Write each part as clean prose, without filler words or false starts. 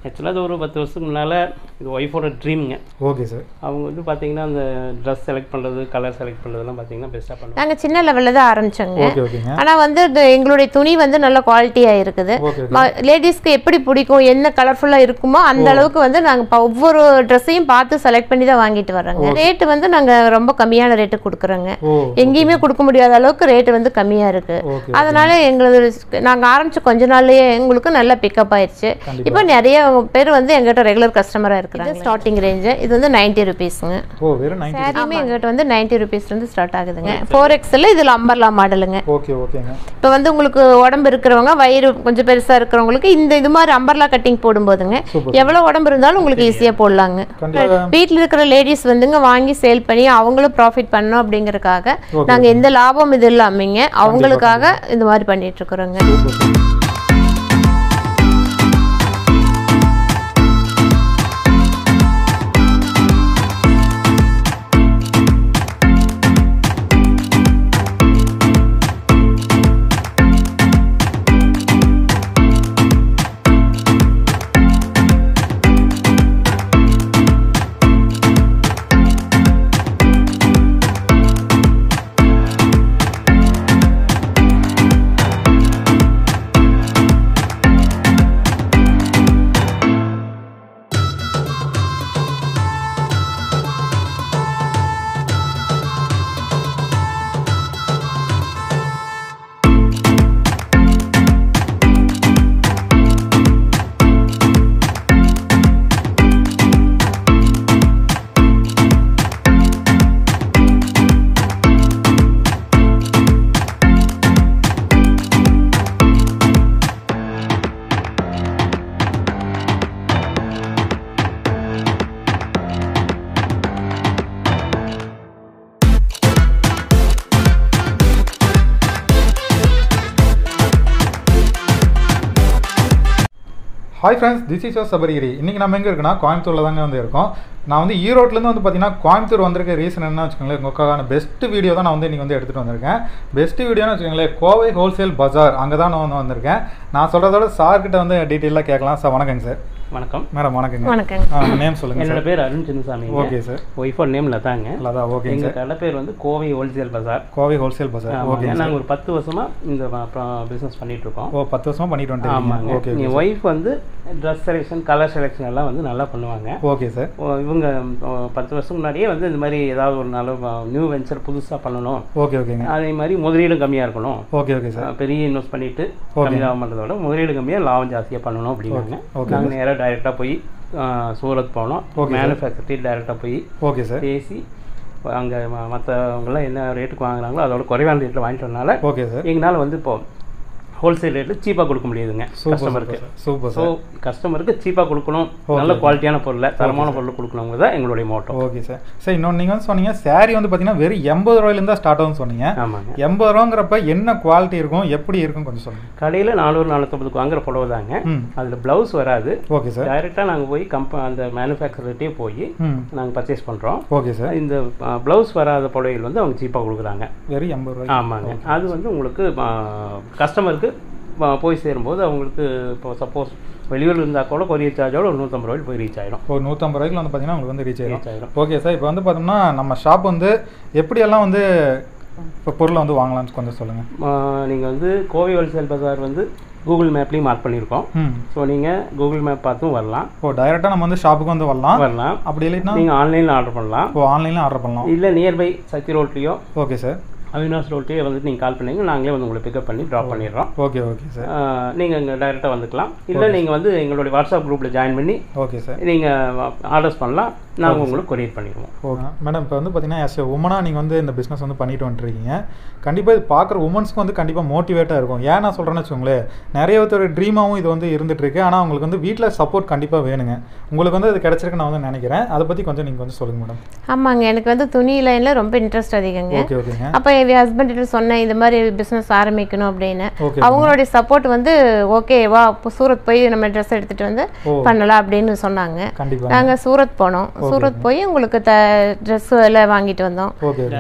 ஆக்சுவலாக அது ஒரு 10 வருஷத்துக்கு முன்னால் இது ஒய்ஃபோட ட்ரீம்ங்க. Okay sir. அவங்க வந்து பார்த்தீங்கன்னா அந்த ட்ரெஸ் செலக்ட் பண்ணுறது, கலர் செலக்ட் பண்ணுறதுலாம் பார்த்தீங்கன்னா பெஸ்ட்டாக பண்ணுவாங்க. நாங்கள் சின்ன லெவலில் தான் ஆரம்பித்தோங்க. ஓகே ஓகேங்க. ஆனால் வந்து எங்களுடைய துணி வந்து நல்ல குவாலிட்டியாக இருக்குது. லேடிஸ்க்கு எப்படி பிடிக்கும், என்ன கலர்ஃபுல்லாக இருக்குமோ அந்த அளவுக்கு வந்து நாங்கள் ஒவ்வொரு ட்ரெஸ்ஸையும் பார்த்து செலக்ட் பண்ணி தான் வாங்கிட்டு வர்றோங்க. ரேட்டு வந்து நாங்கள் ரொம்ப கம்மியான ரேட்டு கொடுக்குறோங்க. எங்கேயுமே கொடுக்க முடியாத அளவுக்கு ரேட்டு வந்து கம்மியாக இருக்குது. அதனால எங்களுக்கு நாங்கள் ஆரம்பித்த கொஞ்ச நாள்லேயே எங்களுக்கு நல்ல பிக்கப் ஆயிடுச்சு. இப்போ நிறைய பேர் வந்து எங்ககிட்ட ரெகுலர் கஸ்டமராக இருக்கிறாங்க. ஸ்டார்டிங் ரேஞ்சு இது வந்து 90 ருபீஸுங்க. சாரியுமே எங்ககிட்ட வந்து 90 ருபீஸ்லேருந்து ஸ்டார்ட் ஆகுதுங்க. 4XL இதில் அம்பர்லா மாடலுங்க. ஓகே ஓகேங்க. இப்போ வந்து உங்களுக்கு உடம்பு இருக்கிறவங்க, வயிறு கொஞ்சம் பெருசாக இருக்கிறவங்களுக்கு இது மாதிரி அம்பர்லா கட்டிங் போடும்போதுங்க எவ்வளோ உடம்பு இருந்தாலும் உங்களுக்கு ஈஸியாக போடலாங்க. வீட்டில் இருக்கிற லேடிஸ் வந்துங்க வாங்கி சேல் பண்ணி அவங்களும் ப்ராஃபிட் பண்ணணும் அப்படிங்கறதுக்காக நாங்கள் எந்த லாபம் இது இல்லாமங்க அவங்களுக்காக இந்த மாதிரி பண்ணிட்டு இருக்கிறோங்க. Hi friends, this is your Sarees. இன்னைக்கு நம்ம எங்க இருக்கோம்னா கோயம்புத்தூர்ல தாங்க வந்து இருக்கோம். நான் வந்து ஈரோட்ல இருந்து வந்து பாத்தீங்கன்னா கோயம்புத்தூர் வந்திருக்க ரீசன் என்னன்னு வெச்சுக்கங்களே, உங்களுக்கான பெஸ்ட் வீடியோ தான் நான் வந்து இன்னைக்கு வந்து எடுத்துட்டு வந்திருக்கேன். பெஸ்ட் வீடியோன்னு வெச்சுக்கங்களே, கோவை ஹோல்சேல் பஜார் அங்க தான் நான் வந்திருக்கேன். நான் சொல்றதோட சார் கிட்ட வந்து டீடைலா கேட்கலாம். சார் வணக்கங்க சார். வணக்கம் மேடம். வணக்கங்க. வணக்கம். நேம் சொல்லுங்க. என்னோட பேர் அருண் சின்னசாமி. Okay sir. ஒய்ஃபோட நேம் லதாங்க. லதா. ஓகே. எங்க கடை பேர் வந்து Kovai wholesale bazaar. Kovai wholesale bazaar. Okay. நாங்க ஒரு 10 வருஷமா இந்த பிசினஸ் பண்ணிட்டு இருக்கோம். ஓ 10 வருஷமா பண்ணிட்டு வந்துட்டீங்க. ஆமாங்க. ஓகே. என் ஒய்ஃப் வந்து Dress செலெக்ஷன், கலர் செலெக்ஷன் எல்லாம் வந்து நல்லா பண்ணுவாங்க. Okay sir. இவங்க 10 வருஷம் முன்னாடியே வந்து இந்த மாதிரி ஏதாவது ஒரு நல்ல நியூ வெஞ்சர் புதுசாக பண்ணணும். ஓகே ஓகேங்க. அதே மாதிரி முதலீடும் கம்மியாக இருக்கணும். Okay okay sir. பெரிய இன்வெஸ்ட் பண்ணிட்டு கம்மி லாபம் பண்ணுறதோட முதலீடு கம்மியாக லாபம் ஜாஸ்தியாக பண்ணணும் அப்படின்னாங்க. நாங்கள் நேராக டைரெக்டாக போய் சூரத் போனோம். மேனுஃபேக்சரி டைரெக்டாக போய் ஓகே சார் பேசி அங்கே மற்றவங்களாம் என்ன ரேட்டுக்கு வாங்குறாங்களோ அதோட குறைவான ரேட்டில் வாங்கிட்டு வரனால ஓகே சார் எங்களால் வந்து இப்போ ஹோல்சேல் ரேட்டில் சீப்பாக கொடுக்க முடியுதுங்க கஸ்டமருக்கு. சூப்பர். ஸோ கஸ்டமருக்கு சீப்பாக கொடுக்கணும், நல்ல குவாலிட்டியான பொருளை, தரமான பொருள் கொடுக்கணுங்கிறது தான் எங்களுடைய மோட்டோ. Okay sir. சார் இன்னொன்று நீங்கள் வந்து சொன்னீங்க சாரீ வந்து பார்த்தீங்கன்னா வெறும் 80 ரூபாயிலேருந்து தான் ஸ்டார்ட் ஆகும்னு சொன்னீங்க. ஆமாங்க. 80 ரூபாங்கிறப்ப என்ன குவாலிட்டி இருக்கும், எப்படி இருக்கும் கொஞ்சம் சொல்லுங்கள். கடையில் 450 வாங்குற புடவை தாங்க. அதில் ப்ளவுஸ் வராது. Okay sir. டைரெக்டாக நாங்கள் போய் அந்த மேனுஃபேக்சர்கிட்டே போய் நாங்கள் பர்ச்சேஸ் பண்ணுறோம். Okay sir. இந்த ப்ளவுஸ் வராத புடவைகள் வந்து அவங்க சீப்பாக கொடுக்குறாங்க. வெறும் 80 ரூபாய். ஆமாங்க. அது வந்து உங்களுக்கு கஸ்டமருக்கு போய் சேரும்போது அவங்களுக்கு இப்போ சப்போஸ் வெளியூரில் இருந்தால் கூட கொரியர் சார்ஜோட ஒரு 150 ரூபாய்க்கு போய் ரீச் ஆகிடும். ஒரு 150 ரூபாய்க்கு வந்து பார்த்தீங்கன்னா உங்களுக்கு வந்து ரீச் ஆகிடும். Okay sir. இப்போ வந்து பார்த்தோம்னா நம்ம ஷாப் வந்து எப்படியெல்லாம் வந்து இப்போ பொருளை வந்து வாங்கலாம்னு கொஞ்சம் சொல்லுங்கள். நீங்கள் வந்து கோவை ஹோல்சேல் பஜார் வந்து கூகுள் மேப்லேயும் மார்க் பண்ணியிருக்கோம். ஸோ நீங்கள் கூகுள் மேப் பார்த்தும் வரலாம். ஓ டைரெக்டாக நம்ம வந்து ஷாப்புக்கு வந்து வரலாம். அப்படி இல்லைன்னா நீங்கள் ஆன்லைனில் ஆர்டர் பண்ணலாம். ஓ ஆன்லைனில் ஆர்டர் பண்ணலாம். இல்லை நியர்பை சக்தி ரோட்லேயோ. Okay sir. அவினாஸ் ரோட்லேயே வந்துட்டு நீங்கள் கால் பண்ணீங்க, நாங்களே வந்து உங்களை பிக்கப் பண்ணி ட்ராப் பண்ணிடுறோம். Okay okay sir. நீங்கள் இங்கே டைரெக்டாக வந்துக்கலாம். இல்லை நீங்கள் வந்து எங்களுடைய வாட்ஸ்அப் குரூப்பில் ஜாயின் பண்ணி ஓகே சார் நீங்கள் ஆர்டர்ஸ் பண்ணலாம். நாங்கள் உங்களுக்கு கொரியர் பண்ணிடுவோம். Okay madam. இப்போ வந்து பார்த்தீங்கன்னா ஆஸ் எ உமனாக நீங்கள் வந்து இந்த பிஸ்னஸ் வந்து பண்ணிட்டு வந்துருக்கீங்க. கண்டிப்பாக இது பார்க்குற உமன்ஸ்க்கு வந்து கண்டிப்பாக மோட்டிவேட்டாக இருக்கும். ஏன் நான் சொல்கிறேன்னு வச்சுக்கோங்களேன், நிறைய ஒருத்தர் ட்ரீமாகவும் இது வந்து இருந்துகிட்ருக்கு. ஆனால் உங்களுக்கு வந்து வீட்டில் சப்போர்ட் கண்டிப்பாக வேணுங்க. உங்களுக்கு வந்து அது கிடச்சிருக்கு நான் வந்து நினைக்கிறேன். அதை பற்றி கொஞ்சம் நீங்கள் வந்து சொல்லுங்கள் மேடம். ஆமாங்க. எனக்கு வந்து துணி லைனில் ரொம்ப இன்ட்ரெஸ்ட் அதிகங்க. ஓகே ஓகேங்க. அப்போ என் ஹஸ்பண்ட் கிட்ட சொன்னேன் இந்த மாதிரி பிசினஸ் ஆரம்பிக்கணும் அப்படின்னு. அவங்களுடைய சப்போர்ட் வந்து ஓகே வா சூரத் போய் நம்ம ட்ரெஸ் எடுத்துட்டு வந்து பண்ணலாம் அப்படின்னு சொன்னாங்க. நாங்க சூரத் போனோம். சூரத் போய் உங்களுக்கு ட்ரெஸ் எல்லாம் வாங்கிட்டு வந்தோம்.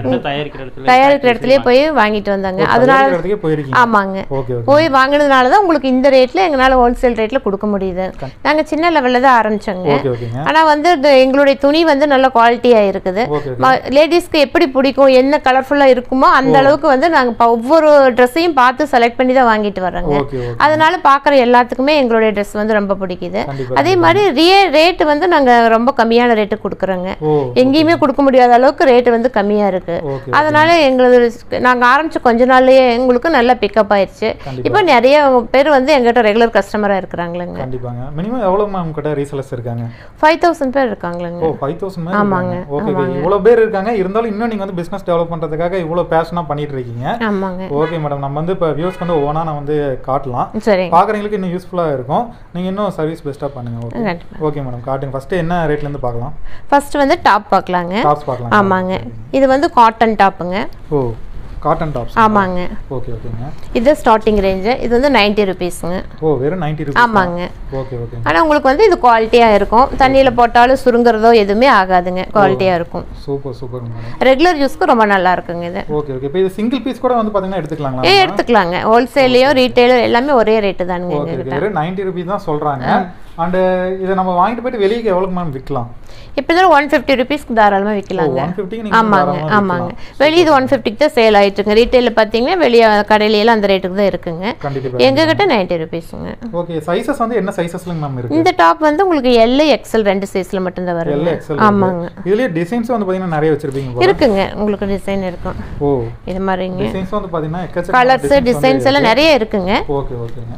தயாரிக்கிற இடத்துலயே போய் வாங்கிட்டு வந்தாங்க. அதனால ஆமாங்க, போய் வாங்கினதுனாலதான் உங்களுக்கு இந்த ரேட்ல எங்களால ஹோல்சேல் ரேட்ல கொடுக்க முடியுது. நாங்க சின்ன லெவல்ல தான் ஆரம்பிச்சோங்க. ஆனா வந்து எங்களுடைய துணி வந்து நல்ல குவாலிட்டியா இருக்குது. லேடிஸ்க்கு எப்படி பிடிக்கும், என்ன கலர்ஃபுல்லா இருக்குமோ அந்த அளவுக்கு வந்து நாங்க ஒவ்வொரு ட்ரெஸ்ஸையும் பார்த்து செலக்ட் பண்ணி தான் வாங்கிட்டு வர்றோங்க. அதனால பாக்குற எல்லாத்துக்குமே எங்களுடைய ட்ரெஸ் வந்து ரொம்ப பிடிக்குது. அதே மாதிரி ரேட் வந்து நாங்க ரொம்ப கம்மியான ரேட்டு கொடுக்குறோங்க. எங்கேயுமே கொடுக்க முடியாத அளவுக்கு ரேட் வந்து கம்மியா இருக்கு. அதனால எங்களுக்கு நாங்க ஆரம்பிச்ச கொஞ்ச நாள்லயே எங்களுக்கு நல்ல பிக்கப் ஆயிடுச்சு. இப்போ நிறைய பேர் வந்து எங்கிட்ட ரெகுலர் கஸ்டமரா இருக்கிறாங்களேங்க. கண்டிப்பாங்க. மினிமம் எவ்வளவு மேம் கிட்ட ரீசெல்லர்ஸ் இருக்காங்க? 5000 பேர் இருக்காங்களேங்க. 5000 மேம். ஆமாங்க. ஓகே, இவ்வளவு பேர் இருக்காங்க. இருந்தாலும் இன்னும் நீங்க வந்து பிசினஸ் டெவலப் பண்றதுக்காக இவ்வளவு பேஷனா பண்ணிட்டு இருக்கீங்க. ஆமாங்க. ஓகே மேடம், நம்ம வந்து இப்ப வியூஸ் வந்து ஓனா நான் வந்து காட்டலாம். பாக்குறவங்களுக்கு இன்னும் யூஸ்ஃபுல்லா இருக்கும். நீங்க இன்னும் சர்வீஸ் பெஸ்டா பண்ணுங்க. ஓகே ஓகே மேடம், காட்டுங்க. ஃபர்ஸ்ட் என்ன ரேட்ல இருந்து பார்க்கலாம்? ஃபர்ஸ்ட் வந்து டாப் பார்க்கலாங்க. டாப்ஸ் பார்க்கலாம். ஆமாங்க. இது வந்து காட்டன் டாப்புங்க. ஓ, காட்டன் டாப்ஸ். ஆமாங்க. ஓகே ஓகேங்க. இது ஸ்டார்டிங் ரேஞ்ச். இது வந்து 90 ரூபீஸ்ங்க. ஓ, வெறும் 90 ரூபீஸ். ஆமாங்க. Okay okay. ஆனா உங்களுக்கு வந்து இது குவாலிட்டியா இருக்கும். தண்ணியில போட்டாலும் சுருங்குறதோ எதுவுமே ஆகாதுங்க. குவாலிட்டியா இருக்கும். Super super madam. ரெகுலர் யூஸ்க்கு ரொம்ப நல்லா இருக்குங்க இது. Okay okay. இப்போ இது சிங்கிள் பீஸ் கூட வந்து பாத்தீங்கன்னா எடுத்துக்கலாங்களா? எடுத்துக்கலாங்க. ஹோல்சேலையும் ரீட்டைலர் எல்லாமே ஒரே ரேட் தானுங்க. ஓகே, வெறும் 90 ரூபீஸ் தான் சொல்றாங்க. அண்ட் இதை நம்ம வாங்கிட்டு போயிட்டு வெளியே எவ்வளவு மேம் விற்கலாம்? இப்போதான் 150 ரூபீஸ்க்கு தாராளமாக விற்கலாங்க. ஆமாங்க ஆமாங்க. வெளியே இது 150க்கு தான் சேல் ஆயிட்டுருங்க. ரீட்டைலில் பார்த்தீங்கன்னா வெளியே கடையில அந்த ரேட்டுக்கு தான் இருக்குங்க. எங்ககிட்ட 90 ரூபீஸுங்க. ஓகே, சைஸஸ் வந்து என்ன சைஸஸ்ல மேம் இருக்கு? இந்த டாப் வந்து உங்களுக்கு எல் எக்ஸ்எல் 2 சைஸ்ல மட்டும் தான் வரும். ஆமாங்க. இதுலயே டிசைன்ஸ் வந்து பாத்தீங்கன்னா நிறைய வச்சிருப்பீங்க. இருக்குங்க, உங்களுக்கு டிசைன் இருக்கும். ஓ, இது மாதிரிங்க டிசைன்ஸ் வந்து பாத்தீங்கன்னா கலர்ஸ் டிசைன்ஸ் எல்லாம் நிறைய இருக்குங்க. ஓகே ஓகேங்க.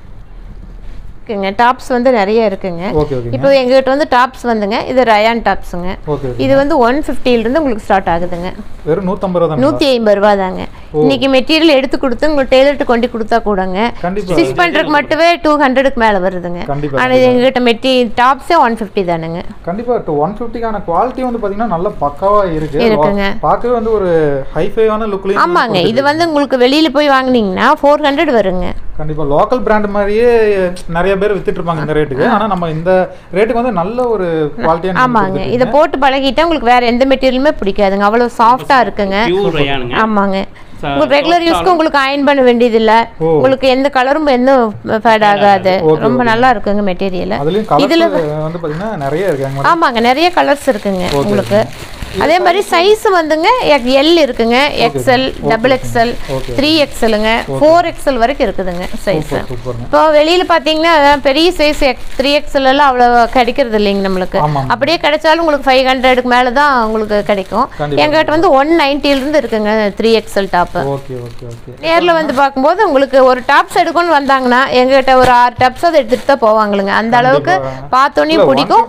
டாப்ஸ் வந்து நிறைய இருக்குங்க. இப்போ எங்ககிட்ட வந்து டாப்ஸ் வந்துங்க, இது ரயான் டாப்ஸுங்க. இது வந்து 150 இருந்து உங்களுக்கு ஸ்டார்ட் ஆகுதுங்க. வெறும் 150 ரூபாய். 150 ரூபாய் தாங்க. இன்னைக்கு மெட்டீரியல் எடுத்து கொடுத்து உங்களுக்கு டெய்லர்ட்ட கொண்டு கொடுத்தா கூடங்க ஸ்டிச் பண்றதுக்கு மட்டுமே 200க்கு மேல வருதுங்க. ஆனா எங்ககிட்ட டாப்ஸே 150 தானுங்க. கண்டிப்பா 150க்கான குவாலிட்டி வந்து பாத்தீங்கன்னா நல்ல பக்காவா இருக்குங்க. பார்க்கவே வந்து ஒரு ஹைஃபையான லுக்ல. ஆமாங்க. இது வந்து உங்களுக்கு வெளியில போய் வாங்குனீங்கன்னா 400 வருங்க. கண்டிப்பா லோக்கல் பிராண்ட் மாதிரியே நிறைய பேர் வித்துட்டு இருப்பாங்க இந்த ரேட்டுக்கு. ஆனா நம்ம இந்த ரேட்டுக்கு வந்து நல்ல ஒரு குவாலிட்டியான. ஆமாங்க. இத போட்டு பழகிட்டா உங்களுக்கு வேற எந்த மெட்டீரியலுமே பிடிக்காதுங்க. அவ்வளவு சாஃப்ட்டா இருக்குங்க. ஆமாங்க. உங்களுக்கு ரெகுலர் யூஸ்க்கு உங்களுக்கு அயர்ன் பண்ண வேண்டியது இல்ல. உங்களுக்கு எந்த கலரும் எந்த ஃபேட் ஆகாது. ரொம்ப நல்லா இருக்குங்க மெட்டீரியல். இதுல வந்து பாத்தீங்கன்னா நிறைய இருக்கு. ஆமாங்க, நிறைய கலர்ஸ் இருக்குங்க உங்களுக்கு. அதே மாதிரி சைஸ் வந்துங்க எல் இருக்குங்க, எக்ஸ்எல், டபுள் எக்ஸ்எல், 3XLங்க, 4XL வரைக்கும் இருக்குதுங்க சைஸ். இப்போ வெளியில பாத்தீங்கன்னா பெரிய சைஸ் 3XL எல்லாம் அவ்வளவு கிடைக்கிறது இல்லைங்க நம்மளுக்கு. அப்படியே கிடைச்சாலும் உங்களுக்கு 500க்கு மேல தான் உங்களுக்கு கிடைக்கும். எங்கிட்ட வந்து 190 இருந்து இருக்குங்க 3XL டாப். நேர்ல வந்து பார்க்கும்போது உங்களுக்கு ஒரு டாப்ஸ் எடுக்கணும்னு வந்தாங்கன்னா எங்கிட்ட ஒரு 6 டாப்ஸ் அதை எடுத்துட்டு தான் போவாங்களுங்க. அந்த அளவுக்கு பார்த்தோன்னே பிடிக்கும்.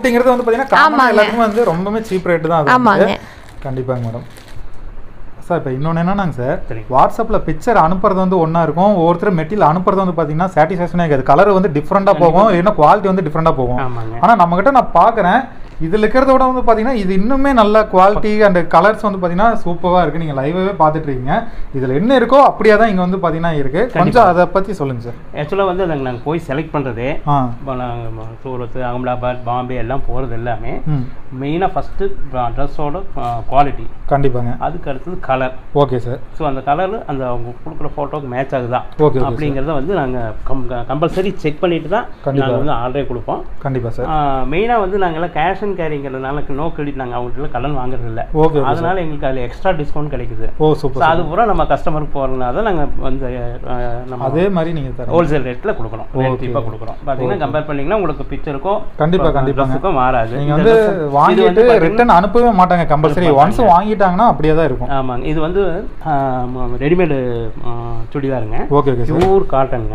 ஆமாங்க, ரொம்பவே சீப் ரேட் தான். ஆமாங்க, கண்டிப்பாங்க மேடம். சார் இப்போ இன்னொன்று என்னன்னாங்க சார், வாட்ஸ்அப்பில் பிக்சர் அனுப்புறது வந்து ஒன்றா இருக்கும், ஒவ்வொருத்தர் மெட்டீரியல் அனுப்புறது வந்து பார்த்தீங்கன்னா சாட்டிஸ்ஃபேக்ஷனே இருக்காது. கலர் வந்து டிஃப்ரெண்ட்டாக போகும், இல்லைன்னா குவாலிட்டி வந்து டிஃப்ரெண்ட்டாக போகும். ஆனால் நம்மக்கிட்ட நான் பார்க்குறேன் இதில் இருக்கிறத விட வந்து பார்த்தீங்கன்னா இது இன்னுமே நல்ல குவாலிட்டி அண்ட் கலர்ஸ் வந்து பார்த்தீங்கன்னா சூப்பராக இருக்குது. நீங்கள் லைவாகவே பார்த்துட்டு இருக்கீங்க. இதில் என்ன இருக்கோ அப்படியே தான் இங்கே வந்து பார்த்தீங்கன்னா இருக்குது. கொஞ்சம் அதை பற்றி சொல்லுங்கள் சார். ஆக்சுவலாக வந்து நாங்கள் போய் செலக்ட் பண்ணுறது இப்போ நாங்கள் சூரத், அகமதாபாத், பாம்பே எல்லாம் போகிறது எல்லாமே மெயினாக ஃபஸ்ட்டு ட்ரெஸ்ஸோட குவாலிட்டி. கண்டிப்பாங்க. அதுக்கு அடுத்தது கலர். Okay sir. ஸோ அந்த கலர் அந்த அவங்க கொடுக்குற ஃபோட்டோக்கு மேட்ச் ஆகுதா அப்படிங்கிறத வந்து நாங்கள் கம்பல்சரி செக் பண்ணிட்டு தான் நாங்கள் வந்து ஆர்டரே கொடுப்போம். கண்டிப்பாக சார். மெயினாக வந்து நாங்கள்லாம் கேஷ் அண்ட் கேரிங்கிறதுனால நோ கிரெடிட் நாங்கள் அவங்கள்ட்ட கடன் வாங்குறது இல்லை. அதனால எங்களுக்கு அதில் எக்ஸ்ட்ரா டிஸ்கவுண்ட் கிடைக்குது. அது பூரா நம்ம கஸ்டமருக்கு போகிறதுனால நாங்கள் வந்து நம்ம அதே மாதிரி நீங்கள் ஹோல்சேல் ரேட்டில் கொடுக்கணும், ரேட்டிப்பாக கொடுக்குறோம். பார்த்தீங்கன்னா கம்பேர் பண்ணிங்கன்னா உங்களுக்கு பிக்சருக்கும் கண்டிப்பாக மாறாது. நீங்கள் வந்து வாங்கிட்டு ரிட்டர்ன் அனுப்பவே மாட்டாங்க கம்பல்சரி. ஒன்ஸ் வாங்கிட்டாங்கன்னா அப்படியே தான் இருக்கும். ஆமாங்க. இது வந்து ரெடிமேடு சுடிதாருங்க. Okay okay. பியூர் காட்டனுங்க.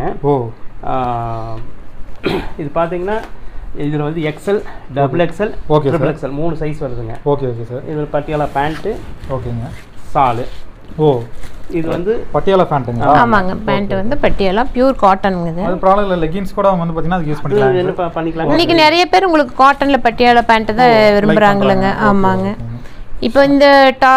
இது பார்த்தீங்கன்னா இதில் வந்து XL, double XL, triple XL 3 size வருதுங்க. Okay okay sir. இதில் பட்டியாலா பேண்ட்டு. ஓகேங்க. சாலு. ஓ, இது வந்து பட்டியாலா பேண்ட்டுங்க. ஆமாங்க, பேண்ட் வந்து பட்டியாலா பியூர் காட்டனுங்க. இது அது ப்ராப்ளம் இல்ல. லெகின்ஸ் கூட அவங்க வந்து பாத்தீங்கன்னா அது யூஸ் பண்ணிக்கலாம். இன்னைக்கு நிறைய பேர் உங்களுக்கு காட்டன்ல பட்டியாலா பேண்ட் தான் விரும்புறாங்கலங்க. ஆமாங்க. இப்போ இந்த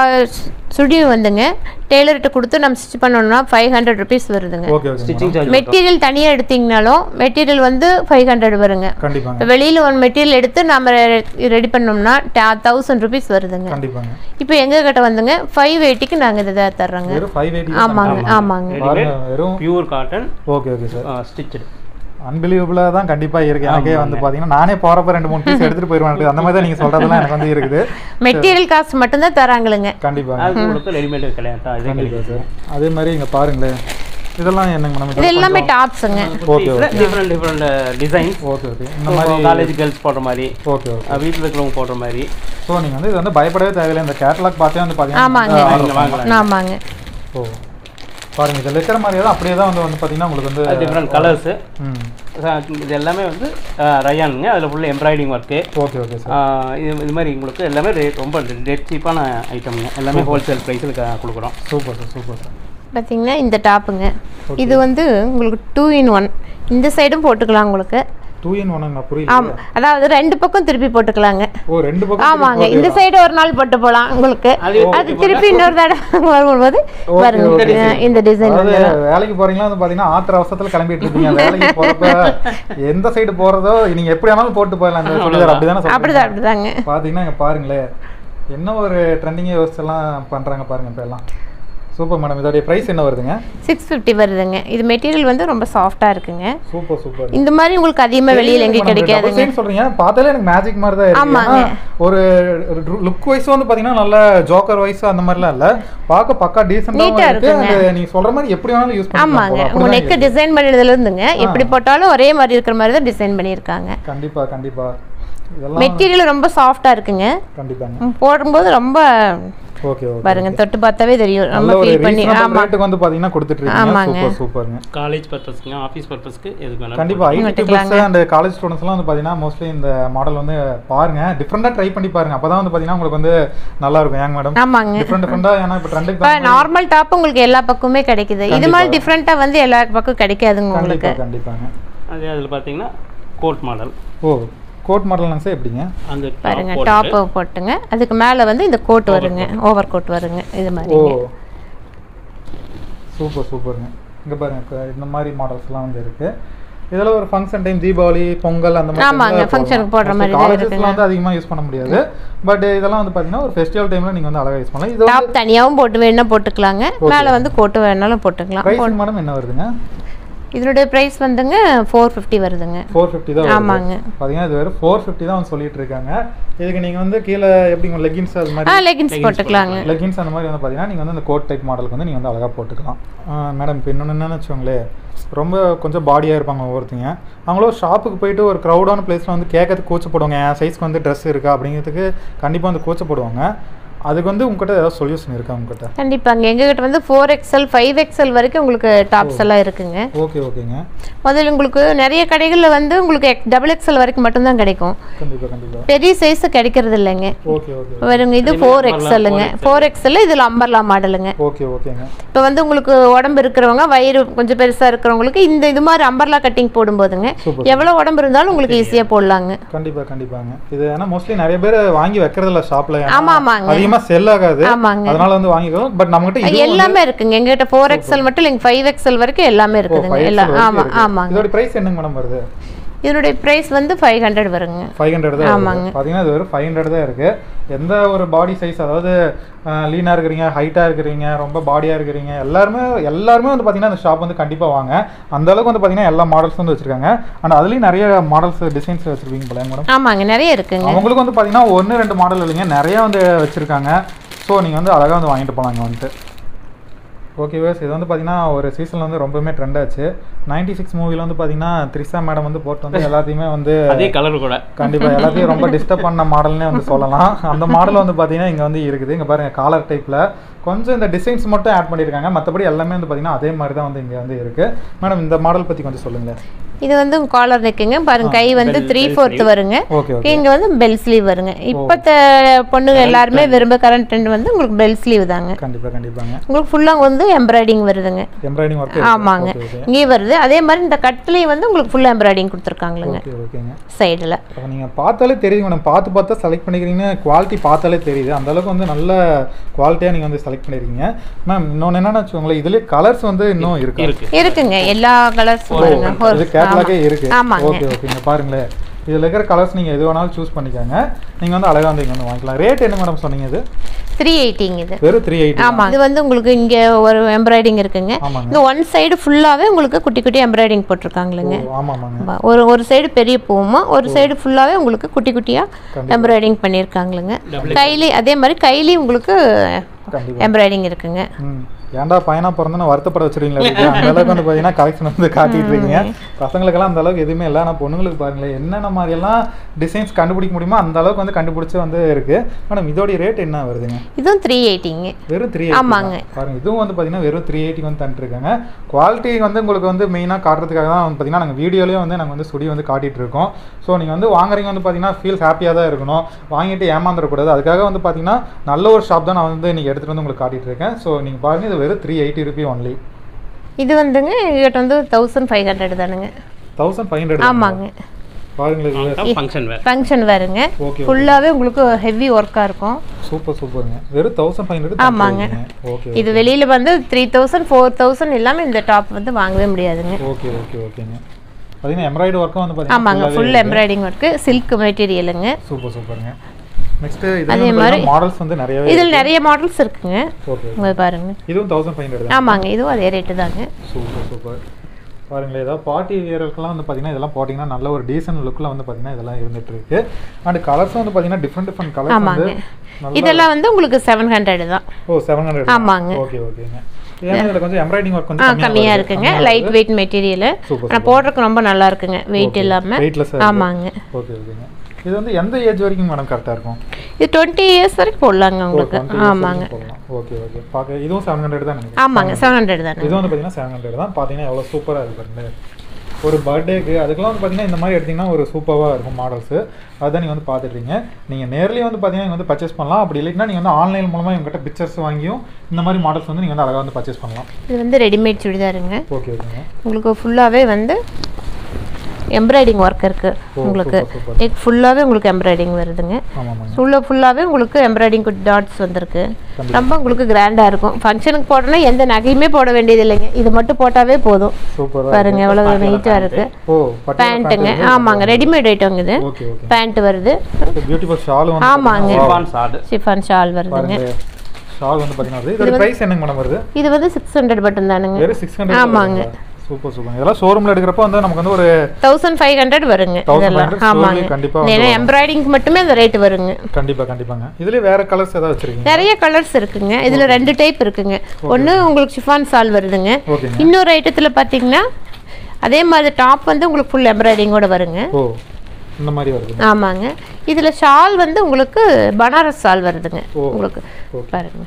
சுடி வந்துங்க டெய்லர்கிட்ட கொடுத்து நம்ம ஸ்டிச் பண்ணோம்னா 500 rupees வருதுங்க. ஸ்டிச்சிங் சார்ஜ் மெட்டீரியல் தனியாக எடுத்தீங்கனாலும் மெட்டீரியல் வந்து 500 வருங்க. இப்போ வெளியில் ஒரு மெட்டீரியல் எடுத்து நம்ம ரெடி பண்ணோம்னா 1000 rupees வருதுங்க. இப்போ எங்ககிட்ட வந்துங்க 580க்கு நாங்கள் இதை தர்றோங்க. ஆமாங்க ஆமாங்க. Pure cotton. Okay okay sir. Stitched அன்பிலீவபிளா தான் கண்டிப்பா இருக்கு. எனக்கே வந்து பாத்தீங்கன்னா நானே போறப்ப 2-3 பீஸ் எடுத்துட்டு போயிருவேன். அந்த மாதிரி தான் நீங்க சொல்றதெல்லாம் எனக்கு வந்து இருக்குது. மெட்டீரியல் காஸ்ட் மட்டும் தான் தராங்களுங்க. கண்டிப்பா அது கொடுத்து ரெடிமேட் கிடையாது. அதே கிடைக்கும் சார். அதே மாதிரி இங்க பாருங்களே இதெல்லாம் என்னங்க மேடம்? இது எல்லாமே டாப்ஸ்ங்க. Okay okay. Different design. Okay okay. இந்த மாதிரி காலேஜ் கேர்ள்ஸ் போடுற மாதிரி. Okay okay. வீட்ல இருக்கிறவங்க போடுற மாதிரி. சோ நீங்க வந்து இது வந்து பயப்படவே தேவையில்லை. இந்த கேட்டலாக் பார்த்தே வந்து பாத்தீங்கன்னா ஆமாங்க ஆமாங்க. ஓ பாருங்க இதுல இருக்கிற மாதிரியே தான் அப்படியே தான் வந்து பாத்தீங்கன்னா உங்களுக்கு வந்து டிஃபரண்ட் கலர்ஸ். இது எல்லாமே வந்து ரயானுங்க. அதுல ஃபுல்லா embroidery work. Okay okay sir. இது மாதிரி உங்களுக்கு எல்லாமே ரொம்ப டெட் சீப்பான ஐட்டம்ங்க. எல்லாமே ஹோல்சேல் பிரைஸ்ல கொடுக்குறோம். Super sir super sir. பாத்தீங்கன்னா இந்த டாப்புங்க இது வந்து உங்களுக்கு 2 in 1. இந்த சைடும் போட்டுக்கலாம் உங்களுக்கு. 2 in 1ங்க புரியல. ஆமா அதாவது ரெண்டு பக்கம் திருப்பி போட்டுக்கலாங்க. ஓ ரெண்டு பக்கம். ஆமாங்க இந்த சைடு ஒரு நாள் போட்டு போலாம் உங்களுக்கு. அது திருப்பி இன்னொரு தடவை வரும்போது பாருங்க இந்த டிசைன் வந்து வேலைக்கு போறீங்களா வந்து பாத்தீங்கன்னா ஆத்திர அவசரத்துல கிளம்பிட்டு இருக்கீங்க. வேலைக்கு போறப்ப எந்த சைடு போறதோ நீங்க எப்படி வேணாலும் போட்டு போயிடலாம். இந்த சுடிதார் அப்படிதானே சொல்றீங்க? அப்படிதாங்க. பாத்தீங்கன்னா இங்க பாருங்களே என்ன ஒரு ட்ரெண்டிங் யோசிச்சு எல்லாம் பண்றாங்க பாருங்க இப்ப எல்லாம். Super madam. இதோட பிரைஸ் என்ன வருதுங்க? 650 வருதுங்க. இது மெட்டீரியல் வந்து ரொம்ப சாஃப்ட்டா இருக்குங்க. Super super. இந்த மாதிரி உங்களுக்கு அதிகமா வெளியில எங்க கிடைக்காதுங்க. என்ன சொல்றீங்க? பார்த்தாலே எனக்கு மேஜிக் மாதிரி தான் இருக்கு. ஆனா ஒரு லுக் வைஸ் வந்து பாத்தீங்கன்னா நல்ல ஜோக்கர் வைஸ் அந்த மாதிரிலாம் இல்ல. பார்க்க பக்கா டீசன்ட்டா இருக்கு. நீங்க சொல்ற மாதிரி எப்படி வேணாலும் யூஸ் பண்ணலாம். ஆமாங்க. உங்க நெக் டிசைன் பண்ணதுல இருந்துங்க எப்படி போட்டாலும் ஒரே மாதிரி இருக்கிற மாதிரி தான் டிசைன் பண்ணிருக்காங்க. கண்டிப்பா கண்டிப்பா. இதெல்லாம் மெட்டீரியல் ரொம்ப சாஃப்ட்டா இருக்குங்க. கண்டிப்பாங்க. போடும்போது ரொம்ப ஓகே ஓகே. பாருங்க தொட்டு பார்த்தாவே தெரியும். நம்ம ஃபீல் பண்ணி ஆமா ரேட்டுக்கு வந்து பாத்தீங்கன்னா கொடுத்துட்டு இருக்கீங்க. சூப்பர் சூப்பர்ங்க. காலேஜ் பர்பஸ்க்கு ஆபீஸ் பர்பஸ்க்கு எதுக்கு வேணாலும் கண்டிப்பா ஐடி பர்பஸ் அண்ட் காலேஜ் ஸ்டூடண்ட்ஸ்லாம் வந்து பாத்தீங்கன்னா மோஸ்ட்லி இந்த மாடல் வந்து பாருங்க டிஃபரண்டா ட்ரை பண்ணி பாருங்க. அப்பதான் வந்து பாத்தீங்கன்னா உங்களுக்கு வந்து நல்லா இருக்கும். ஏங்க மேடம்? ஆமாங்க. டிஃபரண்டா ஏன்னா இப்ப ட்ரெண்டுக்கு தான் நார்மல் டாப் உங்களுக்கு எல்லா பக்கமுமே கிடைக்குது. இது மாதிரி டிஃபரண்டா வந்து எல்லா பக்கம் கிடைக்காதுங்க உங்களுக்கு. கண்டிப்பாங்க. அதுல பாத்தீங்கன்னா கோட் மாடல். ஓ கோட் மாடல்னா சார் எப்படிங்க? அந்த பாருங்க டாப் போட்டுங்க. அதுக்கு மேல வந்து இந்த கோட் வருங்க. ஓவர் கோட் வருங்க. இது மாதிரி. ஓ சூப்பர் சூப்பர்ங்க. இங்க பாருங்க இந்த மாதிரி மாடல்ஸ்லாம் வந்து இருக்கு. இதெல்லாம் ஒரு ஃபங்க்ஷன் டைம் தீபாவளி பொங்கல் அந்த மாதிரி ஆமாங்க ஃபங்க்ஷனுக்கு போடுற மாதிரி தான் இருக்கு. காலேஜஸ்ல வந்து அதிகமா யூஸ் பண்ண முடியாது. பட் இதெல்லாம் வந்து பாத்தீங்கன்னா ஒரு ஃபெஸ்டிவல் டைம்ல நீங்க வந்து அழகா யூஸ் பண்ணலாம். இது டாப் தனியாவும் போட்டு வேணா போட்டுக்கலாங்க. மேல வந்து கோட் வேணாலும் போட்டுக்கலாம். பிரைஸ் மேடம் என்ன வருதுங்க? இதோட பிரைஸ் வந்துங்க 450 வருதுங்க. 450 தான். ஆமாங்க. பாத்தீங்கன்னா இது வேற 450 தான் வந்து சொல்லிட்டு இருக்காங்க. இதுக்கு நீங்க வந்து கீழ எப்படி லெகின்ஸ் அது மாதிரி லெகின்ஸ் போட்டுக்கலாங்க. லெகின்ஸ் அந்த மாதிரி வந்து பாத்தீங்கன்னா நீங்க வந்து இந்த கோட் டைப் மாடலுக்கு வந்து நீங்க வந்து அழகா போட்டுக்கலாம். மேடம் இப்போ இன்னொன்னு என்னன்னு வச்சுக்கோங்களே ரொம்ப கொஞ்சம் பாடியாக இருப்பாங்க ஒவ்வொருத்தங்க. அவங்களும் ஷாப்புக்கு போயிட்டு ஒரு க்ரௌடான பிளேஸில் வந்து கேட்கறதுக்கு கூச்சப்படுவாங்க. என் சைஸ்க்கு வந்து ட்ரெஸ் இருக்கா அப்படிங்கிறதுக்கு கண்டிப்பாக வந்து கூச்சப்படுவாங்க. அதுக்கு வந்து உங்ககிட்ட ஏதாவது சொல்யூஷன் இருக்கா உங்ககிட்ட? கண்டிப்பாங்க. எங்ககிட்ட வந்து 4XL 5XL வரைக்கும் உங்களுக்கு டாப்ஸ் எல்லாம் இருக்குங்க. ஓகே ஓகேங்க. முதல்ல உங்களுக்கு நிறைய கடைகளில் வந்து உங்களுக்கு XXL வரைக்கும் மட்டும்தான் கிடைக்கும். கண்டிப்பா கண்டிப்பா. பெரிய சைஸ் கிடைக்கிறது இல்லைங்க. Okay okay. வருங்க இது 4XLங்க. 4XL இதுல அம்பர்லா மாடலுங்க. ஓகே ஓகேங்க. இப்போ வந்து உங்களுக்கு உடம்பு இருக்கிறவங்க வயிறு கொஞ்சம் பெருசா இருக்கிறவங்களுக்கு இந்த இது மாதிரி அம்பர்லா கட்டிங் போடும்போதுங்க எவ்வளவு உடம்பு இருந்தாலும் உங்களுக்கு ஈஸியா போடலாங்க. கண்டிப்பா கண்டிப்பாங்க. இது ஏன்னா மோஸ்ட்லி நிறைய பேர் வாங்கி வைக்கிறது இல்ல ஷாப்ல. ஆமா ஆமாங்க. செல் ஆகாது. அதனால வந்து வாங்கிக்கலாம். பட் நம்மகிட்ட எல்லாமே இருக்குங்க. எங்ககிட்ட 4XL மட்டும் இல்ல 5XL வரைக்கும் எல்லாமே இருக்குதுங்க. எல்லாம் ஆமா ஆமாங்க. இதோட பிரைஸ் என்னங்க மேடம் வருது? இதனுடைய பிரைஸ் வந்து 500 வருங்க. 500 தான். ஆமாங்க. பாத்தீங்கன்னா இது வெறும் 500 தான் இருக்கு. எந்த ஒரு பாடி சைஸ் அதாவது லீனா இருக்கிறீங்க, ஹைட்டா இருக்கிறீங்க, ரொம்ப பாடியா இருக்கிறீங்க எல்லாருமே வந்து பாத்தீங்கன்னா இந்த ஷாப் வந்து கண்டிப்பா வாங்க. அந்த அளவுக்கு வந்து பாத்தீங்கன்னா எல்லா மாடல்ஸ் வந்து வச்சிருக்காங்க. ஆனா அதுலயும் நிறைய மாடல்ஸ் டிசைன்ஸ் வச்சிருக்கீங்க போல மேடம். ஆமாங்க நிறைய இருக்குங்க. உங்களுக்கு வந்து பாத்தீங்கன்னா 1-2 மாடல் இல்லைங்க நிறைய வந்து வச்சிருக்காங்க. ஸோ நீங்க வந்து அழகா வந்து வாங்கிட்டு போலாங்க வந்துட்டு. ஓகே வேஸ் இது வந்து பார்த்தீங்கன்னா ஒரு சீசனில் வந்து ரொம்பவுமே ட்ரெண்ட் ஆச்சு. 96 மூவியில் வந்து பார்த்தீங்கன்னா த்ரிஷா மேடம் வந்து போட்டு வந்து எல்லாத்தையுமே வந்து அதே கலர் கூட கண்டிப்பாக எல்லாத்தையும் ரொம்ப டிஸ்டர்ப் பண்ண மாடல்னே வந்து சொல்லலாம். அந்த மாடல் வந்து பார்த்தீங்கன்னா இங்கே வந்து இருக்குது. இங்கே பாருங்கள் காலர் டைப்பில் கொஞ்சம் இந்த டிசைன்ஸ் மட்டும் ஆட் பண்ணியிருக்காங்க. மற்றபடி எல்லாமே வந்து பார்த்தீங்கன்னா அதே மாதிரி தான் வந்து இங்கே வந்து இருக்குது. மேடம் இந்த மாடல் பற்றி கொஞ்சம் சொல்லுங்கள். இது வந்து காலர் நெக்குங்க. பாருங்க கை வந்து 3/4 வருங்க. இங்க வந்து பெல் ஸ்லீவ் வருங்க. இப்பத்த பொண்ணுங்க எல்லாருமே விரும்ப கரண்ட் ட்ரெண்ட் வந்து உங்களுக்கு பெல் ஸ்லீவ் தாங்க. கண்டிப்பா கண்டிப்பாங்க. உங்களுக்கு ஃபுல்லா வந்து எம்ப்ராய்டிங் வருதுங்க. Embroidery work. ஆமாங்க. இங்கே வருது. அதே மாதிரி இந்த கட்லயும் வந்து உங்களுக்கு ஃபுல் எம்ப்ராய்டிங் கொடுத்துருக்காங்களுங்க. ஓகேங்க. சைடுல நீங்க பார்த்தாலே தெரியுது மேடம், பார்த்தா செலக்ட் பண்ணிக்கிறீங்க, குவாலிட்டி பார்த்தாலே தெரியுது, அந்த அளவுக்கு வந்து நல்ல குவாலிட்டியா நீங்க வந்து செலக்ட் பண்ணிருக்கீங்க. மேம் இன்னொன்னு என்னன்னா வச்சுக்கோங்களேன், இதுல கலர்ஸ் வந்து இன்னும் இருக்குங்க, எல்லா கலர்ஸும் பாருங்க, இது கேட்டலாகே இருக்கு. ஆமாங்க. ஓகேங்க. பாருங்களேன், இதில் இருக்கிற கலர்ஸ் நீங்கள் எது வேணாலும் சூஸ் பண்ணிக்கோங்க. நீங்கள் வந்து அழகாக வந்து இங்கே வந்து வாங்கிக்கலாம். ரேட் என்ன மேடம் சொன்னீங்க? இது 380 இது. வெறும் 380. ஆமா, இது வந்து உங்களுக்கு இங்க ஒரு எம்ப்ராய்டிங் இருக்குங்க. இந்த ஒன் சைடு ஃபுல்லாவே உங்களுக்கு குட்டி குட்டி எம்ப்ராய்டிஙங் போட்டுருக்காங்களுங்க. ஆமாமாங்க. ஒரு சைடு பெரிய பூவுமா, ஒரு சைடு ஃபுல்லாவே உங்களுக்கு குட்டி குட்டியா எம்ப்ராய்டிஙங் பண்ணிருக்காங்களுங்க. கைலி அதே மாதிரி கைலி உங்களுக்கு எம்ப்ராய்டிங் இருக்குங்க. ஏன்டா பையனா பிறந்தா வருத்தப்பட வச்சிருக்கீங்களா? அந்த அளவுக்கு வந்து பார்த்தீங்கன்னா கலெக்ஷன் வந்து காட்டிட்டு இருக்கீங்க. பசங்களுக்கெல்லாம் அந்த அளவுக்கு எதுவுமே இல்லை, ஆனால் பொண்ணுங்களுக்கு பாருங்களேன் என்னென்ன மாதிரியெல்லாம் டிசைன்ஸ் கண்டுபிடிக்க முடியுமோ அந்த அளவுக்கு வந்து கண்டுபிடிச்சி வந்து இருக்கு. மேடம் இதோடைய ரேட் என்ன வருதுங்க? இதுவும் 380. வெறும் 380. ஆமாங்க. பாருங்க, இதுவும் வந்து பார்த்தீங்கன்னா வெறும் 380 வந்து தந்துருக்காங்க. குவாலிட்டி வந்து உங்களுக்கு வந்து மெயினாக காட்டுறதுக்காக தான் வந்து பார்த்தீங்கன்னா நாங்கள் வீடியோலேயே வந்து நாங்கள் வந்து சுடி வந்து காட்டிட்டு இருக்கோம். ஸோ நீங்கள் வந்து வாங்குறீங்க வந்து பார்த்தீங்கன்னா ஃபீல் ஹாப்பியாக தான் இருக்கணும், வாங்கிட்டு ஏமாந்துடக்கூடாது. அதுக்காக வந்து பார்த்தீங்கன்னா நல்ல ஒரு ஷாப் தான் நான் வந்து நீங்கள் எடுத்துகிட்டு வந்து உங்களுக்கு காட்டிட்டு இருக்கேன். ஸோ நீங்கள் பாருங்க, இது வெறும் 380 ரூபி ஒன்லி. இது வந்துங்க இங்கிட்ட வந்து 1500 தானுங்க. 1500. ஆமாங்க. பாருங்களேன், ஃபங்க்ஷன் வேறுங்க, ஃபுல்லாவே உங்களுக்கு ஹெவி ஒர்க்கா இருக்கும். சூப்பருங்க. வெறும் 1500. ஆமாங்க. இது வெளியில வந்து 3000 4000 எல்லாமே இந்த டாப் வந்து வாங்கவே முடியாதுங்க. ஓகேங்க. பாத்தீங்கன்னா எம்ப்ராய்டரி வர்க்கும் வந்து பாத்தீங்கன்னா ஆமாங்க, ஃபுல் எம்ப்ராய்டிங் வர்க், சில்க் மெட்டீரியலுங்க. சூப்பருங்க. நெக்ஸ்ட் இதே மாடல்ஸ் வந்து நிறைய மாடல்ஸ் இருக்குங்க. இங்க பாருங்க, இதுவும் 1500 தான். ஆமாங்க, இதுவும் அதே ரேட் தாங்க. சூப்பர். பாருங்களேன், ஏதாவது பார்ட்டி வியர்களுக்கெல்லாம் வந்து பார்த்தீங்கன்னா இதெல்லாம் போட்டிங்கன்னா நல்ல ஒரு டீசென்ட் லுக்கில் வந்து பார்த்தீங்கன்னா இதெல்லாம் இருந்துட்டு இருக்கு. அண்ட் கலர்ஸும் வந்து பார்த்தீங்கன்னா டிஃப்ரெண்ட் கலர்ஸ். ஆமாங்க. இதெல்லாம் வந்து உங்களுக்கு 700 தான். 700. ஆமாங்க. ஓகேங்க. ஏன்னா இதுல கொஞ்சம் எம்ப்ராய்டிங் வர்க் கொஞ்சம் கம்மியா இருக்குங்க. Light weight material. ஆனா போடுறதுக்கு ரொம்ப நல்லா இருக்குங்க, வெயிட் இல்லாம. ஆமாங்க. ஓகேங்க. இது வந்து எந்த ஏஜ் வரைக்கும் மேடம் கரெக்டா இருக்கும்? இது 20 இயர்ஸ் வரைக்கும் போடலாங்க உங்களுக்கு. ஆமாங்க. ஓகே. பாக்க இதுவும் 700 தான் நினைக்கிறேன். ஆமாங்க, 700 தான். இது வந்து பாத்தீங்கன்னா 700 தான். பாத்தீங்கன்னா எவ்வளவு சூப்பரா இருக்கு பாருங்க. ஒரு பர்த்டேக்கு அதுக்கெல்லாம் வந்து பார்த்தீங்கன்னா இந்த மாதிரி எடுத்திங்கன்னா ஒரு சூப்பராக இருக்கும் மாடல்ஸு. அதுதான் நீங்கள் வந்து பார்த்துட்றீங்க. நீங்கள் நேர்லேயே வந்து பார்த்தீங்கன்னா நீங்கள் வந்து பர்ச்சேஸ் பண்ணலாம். அப்படி இல்லைன்னா நீங்கள் வந்து ஆன்லைன் மூலமாக இவங்ககிட்ட பிக்சர்ஸ் வாங்கியும் இந்த மாதிரி மாடல்ஸ் வந்து நீங்கள் வந்து அழகாக வந்து பர்ச்சேஸ் பண்ணலாம். இது வந்து ரெடிமேட் சுடிதாருங்க. ஓகேங்க. உங்களுக்கு ஃபுல்லாகவே வந்து எம்ப்ராய்டிங் ஒர்க் இருக்கு. உங்களுக்கு நெக் ஃபுல்லாகவே உங்களுக்கு எம்ப்ராய்டிங் வருதுங்க. ஃபுல்லாகவே உங்களுக்கு எம்ப்ராய்டிங் டாட்ஸ் வந்திருக்கு. ரொம்ப உங்களுக்கு கிராண்டாக இருக்கும். ஃபங்க்ஷனுக்கு போடணும்னா எந்த நகையுமே போட வேண்டியது இல்லைங்க, இது மட்டும் போட்டாவே போதும். பாருங்க எவ்வளோ நீட்டாக இருக்கு. பேண்ட்டுங்க. ஆமாங்க, ரெடிமேட் ஐட்டம் இது. பேண்ட் வருது. ஆமாங்க, ஷிஃபான் ஷால் வருதுங்க. ஷால் வந்து பாத்தீங்கன்னா இதோட பிரைஸ் என்னங்க மேடம் வருது? இது வந்து 600 மட்டும் தானுங்க. வெறும் 600. ஆமாங்க. சூப்பர். இதெல்லாம் ஷோரூம்ல எடுக்கறப்ப வந்து நமக்கு வந்து ஒரு 1500 வருங்க இதெல்லாம். ஆமாங்க, கண்டிப்பா. ஏன்னா எம்ப்ராய்டிங்க்கு மட்டுமே அந்த ரேட் வருங்க. கண்டிப்பாங்க. இதுல வேற கலர்ஸ் ஏதாவது வச்சிருக்கீங்க? நிறைய கலர்ஸ் இருக்குங்க. இதுல ரெண்டு டைப் இருக்குங்க. ஒன்னு உங்களுக்கு ஷிஃபான் ஷால் வருதுங்க. இன்னொரு ஐட்டத்துல பாத்தீங்கன்னா அதே மாதிரி டாப் வந்து உங்களுக்கு ஃபுல் எம்ப்ராய்டிங்கோட வருங்க. ஓ, இந்த மாதிரி வருது. ஆமாங்க. இதுல ஷால் வந்து உங்களுக்கு பனாரஸ் ஷால் வருதுங்க. உங்களுக்கு பாருங்க,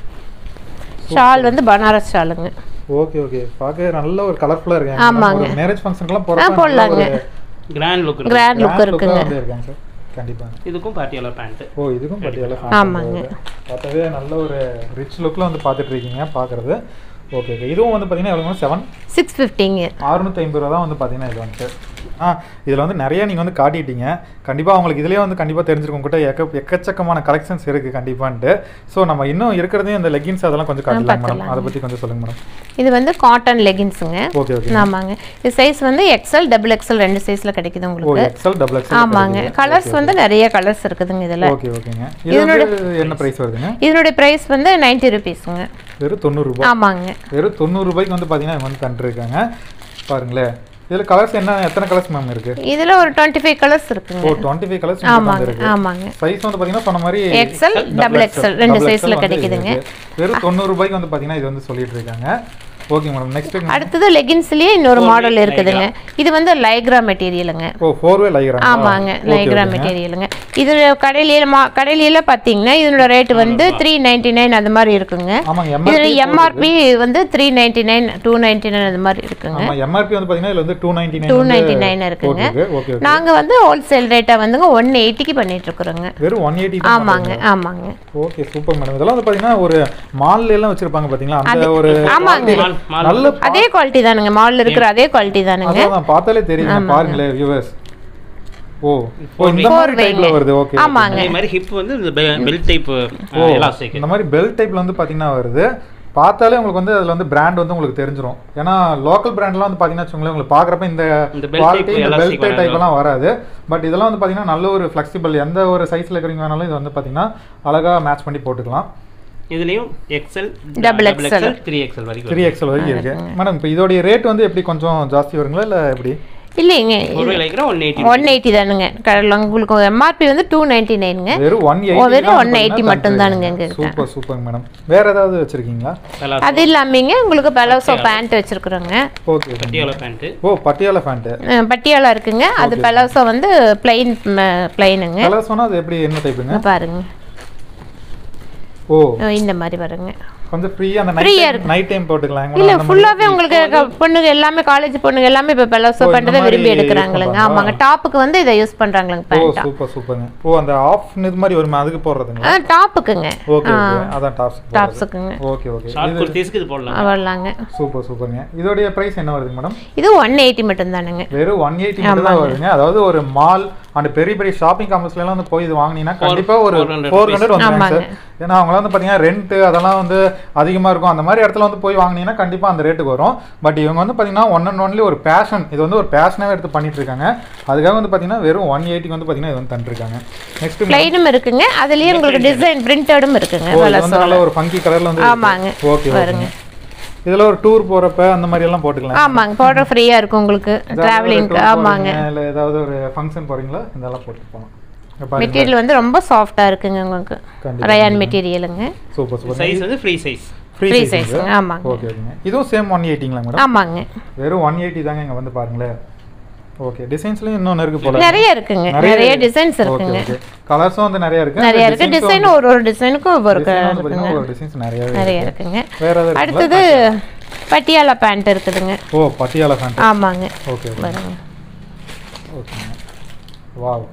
ஷால் வந்து பனாரஸ் ஷாலுங்க. ஓகே. பாக்க நல்ல ஒரு கலர்ஃபுல்லா இருக்கு. ஆமாங்க, மேரேஜ் ஃபங்க்ஷன்க்குலாம் போடலாங்க. கிராண்ட் லுக் இருக்குங்க. கண்டிப்பா. இதுக்கும் பாட்டியாலா பேண்ட். ஓ, இதுக்கும் பாட்டியாலா பேண்ட். ஆமாங்க. பார்த்தவே நல்ல ஒரு ரிச் லுக்ல வந்து பாத்துட்டு இருக்கீங்க பாக்குறது. ஓகே. இதுவும் வந்து பாத்தீங்கன்னா எவ்வளவு? 650ங்க. 650 ரூபாய் தான் வந்து பாத்தீங்கன்னா இது வந்து. இதில் வந்து நிறைய நீங்கள் வந்து காட்டிட்டீங்க. கண்டிப்பாக அவங்களுக்கு இதிலே வந்து கண்டிப்பாக தெரிஞ்சிருக்கும் கிட்ட எக்கச்சக்கமான கலெக்ஷன்ஸ் இருக்குது கண்டிப்பான்ட்டு. ஸோ நம்ம இன்னும் இருக்கிறதையும் இந்த லெகின்ஸ் அதெல்லாம் கொஞ்சம் காட்டலாம் மேடம், அதை பற்றி கொஞ்சம் சொல்லுங்கள் மேடம். இது வந்து காட்டன் லெகின்ஸுங்க. ஓகே. ஆமாங்க. இது சைஸ் வந்து XL XXL ரெண்டு சைஸில் கிடைக்குது உங்களுக்கு. XL XXL. ஆமாங்க. கலர்ஸ் வந்து நிறைய கலர்ஸ் இருக்குதுங்க இதில். ஓகேங்க. இதோட என்ன ப்ரைஸ் வருதுங்க? இதனுடைய ப்ரைஸ் வந்து 90 ரூபீஸுங்க. வெறும் 90 ரூபாய். ஆமாங்க. வெறும் 90 ரூபாய்க்கு வந்து பார்த்தீங்கன்னா இவங்க வந்து தந்துருக்காங்க. பாருங்களேன், இதுல கலர்ஸ் என்ன, எத்தனை கலர்ஸ் மேம் இருக்கு? இதுல ஒரு 25 கலர்ஸ் இருக்குங்க. ஓ, 25 கலர்ஸ் இருக்கு. ஆமாங்க. சைஸ் வந்து பாத்தீங்கன்னா சொன்ன மாதிரி XL XXL ரெண்டு சைஸ்ல கிடைக்குதுங்க. வெறும் 90 ரூபாய்க்கு வந்து பாத்தீங்கன்னா இது வந்து சொல்லிட்டு இருக்காங்க. Okay madam. நெக்ஸ்ட் அடுத்து லெகின்ஸ்லயே இன்னொரு மாடல் இருக்குதுங்க. இது வந்து லைக்ரா மெட்டீரியலுங்க. ஓ, 4-வே லைக்ரா. ஆமாங்க, லைக்ரா மெட்டீரியலுங்க. இது கடையில பாத்தீங்கன்னா இதோட ரேட் வந்து 399 அந்த மாதிரி இருக்குங்க. இதுல MRP வந்து 399 299 அந்த மாதிரி இருக்குங்க. ஆமா, MRP வந்து பாத்தீங்கன்னா இதுல வந்து 299 இருக்குங்க. நாங்க வந்து ஹோல்சேல் ரேட்டா வந்துங்க 180க்கு பண்ணிட்டு இருக்கோங்க. வெறும் 180. ஆமாங்க. Okay, super madam. இதெல்லாம் வந்து பாத்தீங்கன்னா ஒரு மால்ல எல்லாம் வச்சிருப்பாங்க பாத்தீங்களா, அந்த ஒரு ஆமாங்க நல்ல அதே குவாலிட்டி தானுங்க, மால்ல இருக்கிற அதே குவாலிட்டி தானுங்க. அதான் பார்த்தாலே தெரியும் பாருங்களே வியூவர்ஸ். ஓ இந்த மாதிரி டைப்ல வருது. ஓகே ஆமாங்க. இந்த மாதிரி ஹிப் வந்து இந்த பெல்ட் டைப் எலாஸ்டிக் இந்த மாதிரி பெல்ட் டைப்ல வந்து பாத்தீங்கன்னா வருது. பார்த்தாலே உங்களுக்கு வந்து அதுல வந்து பிராண்ட் வந்து உங்களுக்கு தெரிஞ்சிரும். ஏன்னா லோக்கல் பிராண்ட்லாம் வந்து பாத்தீங்கன்னா வச்சுக்கோங்களேன், உங்களுக்கு பாக்குறப்ப இந்த குவாலிட்டி இந்த பெல்ட் டைப் எல்லாம் வராது. பட் இதெல்லாம் வந்து பாத்தீங்கன்னா நல்ல ஒரு ஃபிளெக்சிபிள், எந்த ஒரு சைஸ்ல இருக்கிறீங்க வேணாலும் இது வந்து பாத்தீங்கன்னா அழகா மேட்ச் பண்ணி போட்டுக்கலாம். இதுலயும் XL, XXL, 3XL வரைக்கும் 3XL வரைக்கும் இருக்கு. மேடம் இப்போ இதோட ரேட் வந்து எப்படி கொஞ்சம் ஜாஸ்தி வருங்களா இல்ல எப்படி? இல்லைங்க, 180 தானுங்க. உங்களுக்கு எம்ஆர்பி வந்து 299ங்க. வெறும் 180 மட்டும் தானுங்க. Super super madam. வேற ஏதாவது வச்சிருக்கீங்களா? அது இல்லாமங்க உங்களுக்கு பலாசோ பேண்ட் வச்சிருக்கிறோங்க. Okay Patiala pant. ஓ பட்டியாலா பேண்ட். பட்டியாலா இருக்குங்க. அது பலாசோ வந்து பிளைனுங்க. பலாசோனா அது எப்படி என்ன டைப்புங்க? பாருங்க. ஓ இந்த மாதிரி வருங்க. கொஞ்சம் ஃப்ரீயா அந்த நைட் டைம் போட்டுக்கலாம். இல்ல ஃபுல்லாவே உங்களுக்கு பொண்ணுங்க எல்லாமே காலேஜ் பொண்ணுங்க எல்லாமே இப்ப பலாசோ பேண்ட் தான் விரும்பி எடுக்கறாங்கங்க. ஆமாங்க. டாப்புக்கு வந்து இத யூஸ் பண்றாங்கங்க பேண்ட். ஓ சூப்பர் சூப்பர்ங்க. ஓ அந்த ஆஃப் இது மாதிரி ஒரு அதுக்கு போடுறதுங்க. டாப்புக்குங்க. ஓகே ஓகே அதான் டாப்ஸ்க்குங்க. Okay okay. ஷார்ட் குர்தீஸ்க்கு இது போடலாம். அவளாங்க. சூப்பர் சூப்பர்ங்க. இதோட பிரைஸ் என்ன வருதுங்க மேடம்? இது 180 மட்டும் தானுங்க. வெறும் 180 மட்டும் தான் வருதுங்க. அதாவது ஒரு மால் அந்த பெரிய பெரிய ஷாப்பிங் காம்ப்ளெக்ஸ்ல எல்லாம் வந்து போய் இது வாங்குனீங்கன்னா கண்டிப்பா ஒரு 400 வந்துரும் சார். ஏன்னா அவங்க வந்து பாத்தீங்கன்னா ரெண்ட் அதெல்லாம் வந்து அதிகமா இருக்கும். அந்த மாதிரி இடத்துல வந்து போய் வாங்குனீங்கன்னா கண்டிப்பா அந்த ரேட்டுக்கு வரும். பட் இவங்க வந்து பாத்தீங்கன்னா ஒன் அண்ட் ஒன்லி ஒரு பேஷன், இது வந்து ஒரு பேஷனாவே எடுத்து பண்ணிட்டு இருக்காங்க. அதுக்காக வந்து பாத்தீங்கன்னா வெறும் 180க்கு வந்து பாத்தீங்கன்னா இது வந்து தந்துருக்காங்க. நெக்ஸ்ட் பிளைனும் இருக்குங்க. அதுலயே உங்களுக்கு டிசைன் பிரிண்டடும் இருக்குங்க. நல்ல ஒரு ஃபங்கி கலர்ல வந்து. ஆமாங்க. ஓகே பாருங்க. இதெல்லாம் ஒரு டூர் போறப்ப அந்த மாதிரி எல்லாம் போட்டுக்கலாம். ஆமாங்க. போடுற ஃப்ரீயா இருக்கும் உங்களுக்கு டிராவலிங். ஆமாங்க. இல்ல ஏதாவது ஒரு ஃபங்க்ஷன் போறீங்களா இதெல்லாம் போட்டு போலாம். மெட்டீரியல் வந்து ரொம்ப சாஃப்ட்டா இருக்குங்க உங்களுக்கு. ரயான் மெட்டீரியலுங்க. Super super. சைஸ் வந்து ஃப்ரீ சைஸ். Free size. ஆமாங்க. ஓகே ஓகேங்க. இதுவும் சேம் 180ங்களா மேடம்? ஆமாங்க. வெறும் 180 தாங்க. இங்க வந்து பாருங்களே. ஓகே டிசைன்ஸ்லயும் இன்னொன்னு இருக்கு போல. நிறைய இருக்குங்க. நிறைய டிசைன்ஸ் இருக்குங்க. கலர்ஸும் வந்து நிறைய இருக்கு. நிறைய இருக்கு. டிசைன் ஒரு டிசைனுக்கும் ஒவ்வொரு இருக்குங்க. ஒரு டிசைன்ஸ் நிறைய இருக்குங்க. வேற ஏதாவது அடுத்து பட்டியாலா பேண்ட் இருக்குதுங்க. ஓ பட்டியாலா பேண்ட். ஆமாங்க. ஓகே பாருங்க. ஓகேங்க. வாவ்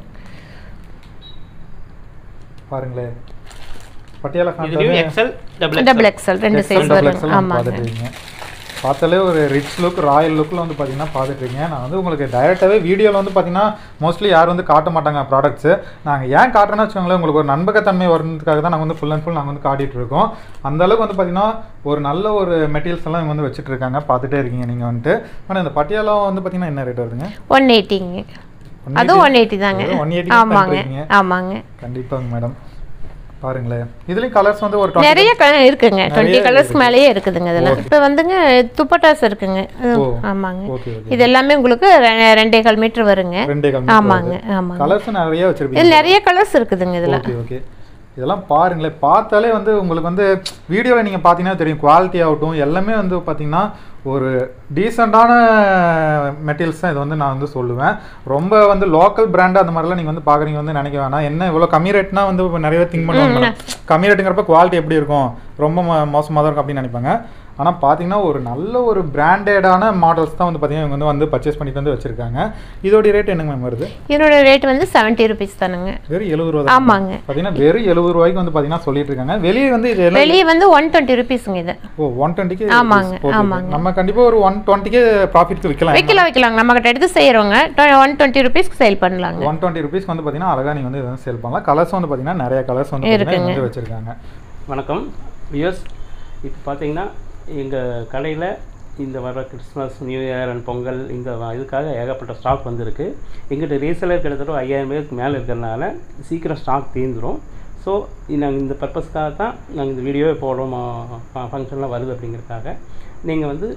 பாருங்களே. பட்டியாலா பேண்ட் இதுலயும் XL, XXL ரெண்டு சைஸ் வரும். ஆமாங்க. பார்த்தாலே ஒரு ரிச் லுக் ராயல் லுக்கில் வந்து பார்த்தீங்கன்னா பார்த்துட்ருக்கீங்க. நான் வந்து உங்களுக்கு டைரெக்டாகவே வீடியோவில் வந்து பார்த்தீங்கன்னா மோஸ்ட்லி யாரும் வந்து காட்ட மாட்டாங்க ப்ராடக்ட்ஸு. நாங்கள் ஏன் காட்டுறோன்னு வச்சுக்கோங்களேன், உங்களுக்கு ஒரு நம்பகத்தன்மை வரதுக்காக தான் நாங்கள் வந்து ஃபுல் அண்ட் ஃபுல் நாங்கள் வந்து காட்டிகிட்டு இருக்கோம். அந்தளவுக்கு வந்து பார்த்தீங்கன்னா ஒரு நல்ல ஒரு மெட்டீரியல்ஸ் எல்லாம் இவங்க வந்து வச்சுட்டு இருக்காங்க. பார்த்துட்டே இருக்கீங்க நீங்கள் வந்துட்டு. ஆனால் இந்த பட்டியாலாம் வந்து பார்த்தீங்கன்னா என்ன ரேட் வருதுங்க? 180ங்க. அதுவும் 180 தாங்க. 180. ஆமாங்க. ஆமாங்க. கண்டிப்பாங்க மேடம். பாருங்களேன். இதுலயும் கலர்ஸ் வந்து ஒரு நிறைய இருக்குங்க. 20 கலர்ஸ் மேலயே இருக்குதுங்க. இதெல்லாம் இப்போ வந்துங்க துப்பட்டாஸ் இருக்குங்க. ஆமாங்க. இது எல்லாமே உங்களுக்கு 2.5 மீட்டர் வருங்க. 2.5 ஆமாங்க. ஆமாங்க. கலர்ஸ் நிறைய வச்சிருப்பீங்க. இதுல நிறைய கலர்ஸ் இருக்குதுங்க இதுல. Okay okay. இதெல்லாம் பாருங்களேன். பார்த்தாலே வந்து உங்களுக்கு வந்து வீடியோவில் நீங்கள் பார்த்தீங்கன்னா தெரியும். குவாலிட்டி ஆகட்டும் எல்லாமே வந்து பார்த்தீங்கன்னா ஒரு டீசெண்டான மெட்டீரியல்ஸ் தான் இது வந்து நான் வந்து சொல்லுவேன். ரொம்ப வந்து லோக்கல் பிராண்டு அந்த மாதிரிலாம் நீங்கள் வந்து பார்க்குறீங்க வந்து நினைக்க வேணாம். என்ன இவ்வளோ கம்மி ரேட்னா வந்து இப்போ நிறைய திங்க் பண்ணுவாங்க. கம்மி ரேட்டுங்கிறப்ப குவாலிட்டி எப்படி இருக்கும், ரொம்ப மோசமாக தான் இருக்கும் அப்படின்னு நினைப்பாங்க. ஆனால் பார்த்தீங்கன்னா ஒரு நல்ல ஒரு பிராண்டடான மாடல்ஸ் தான் வந்து பார்த்தீங்கன்னா இவங்க வந்து பர்ச்சேஸ் பண்ணிட்டு வந்து வச்சிருக்காங்க. இதோட ரேட் என்னங்க மேம் வருது? இதோட ரேட் வந்து 70 rupees தானுங்க. வெறும் 70 ரூபா. ஆமாங்க. பார்த்தீங்கன்னா வெறும் 70 ரூபாய்க்கு வந்து பார்த்தீங்கன்னா சொல்லிட்டு இருக்காங்க. வெளியே வந்து இது வெளியே வந்து 120 rupeesங்க இது. ஓ 120க்கு. ஆமாங்க. ஆமாங்க. நம்ம கண்டிப்பா ஒரு 120க்கு ப்ராஃபிட்க்கு விக்கலாம். நம்ம கிட்ட எடுத்து செய்றவங்க 120 rupeesக்கு சேல் பண்ணலாங்க. 120 rupeesக்கு வந்து பார்த்தீங்கன்னா அழகா நீங்க வந்து இத சேல் பண்ணலாம். கலர்ஸ் வந்து பார்த்தீங்கன்னா நிறைய கலர்ஸ் வந்து இங்க வச்சிருக்காங்க. வணக்கம் வியூவர்ஸ். இப்போ பார்த்தீங்கன்னா எங்கள் கடையில் இந்த வர Christmas new year and Pongal இந்த இதுக்காக ஏகப்பட்ட ஸ்டாக் வந்துருக்கு. எங்கிட்ட ரீசெலர் கிட்டத்தட்ட 5000 பேருக்கு மேலே இருக்கிறதுனால சீக்கிரம் ஸ்டாக் தீர்ந்துடும். ஸோ நாங்கள் இந்த பர்பஸ்க்காக தான் நாங்கள் இந்த வீடியோவே போடுறோம். ஃபங்க்ஷன்லாம் வருது அப்படிங்கிறதுக்காக நீங்கள் வந்து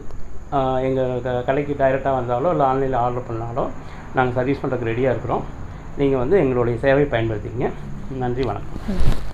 எங்கள் கடைக்கு டைரெக்டாக வந்தாலோ இல்லை ஆன்லைனில் ஆர்டர் பண்ணாலோ நாங்கள் சர்வீஸ் பண்ணுறதுக்கு ரெடியாக இருக்கிறோம். நீங்கள் வந்து எங்களுடைய சேவை பயன்படுத்திங்க. நன்றி, வணக்கம்.